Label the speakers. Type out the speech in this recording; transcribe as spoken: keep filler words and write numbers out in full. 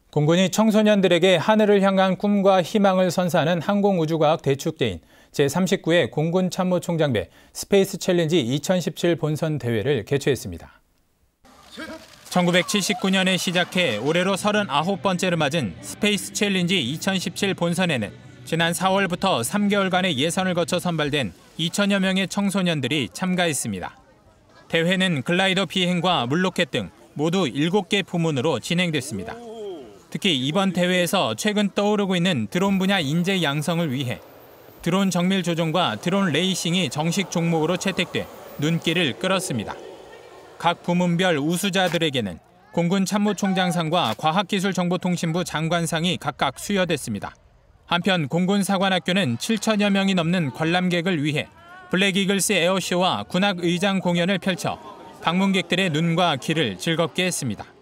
Speaker 1: 공군이 청소년들에게 하늘을 향한 꿈과 희망을 선사하는 항공우주과학 대축제인 제삼십구 회 공군참모총장배 스페이스 챌린지 이천십칠 본선 대회를 개최했습니다. 천구백칠십구 년에 시작해 올해로 서른아홉 번째를 맞은 스페이스 챌린지 이천십칠 본선에는 지난 사월부터 삼 개월간의 예선을 거쳐 선발된 이천여 명의 청소년들이 참가했습니다. 대회는 글라이더 비행과 물로켓 등 모두 일곱 개 부문으로 진행됐습니다. 특히 이번 대회에서 최근 떠오르고 있는 드론 분야 인재 양성을 위해 드론 정밀 조종과 드론 레이싱이 정식 종목으로 채택돼 눈길을 끌었습니다. 각 부문별 우수자들에게는 공군 참모총장상과 과학기술정보통신부 장관상이 각각 수여됐습니다. 한편 공군사관학교는 칠천여 명이 넘는 관람객을 위해 블랙이글스 에어쇼와 군악 의장 공연을 펼쳐 방문객들의 눈과 귀를 즐겁게 했습니다.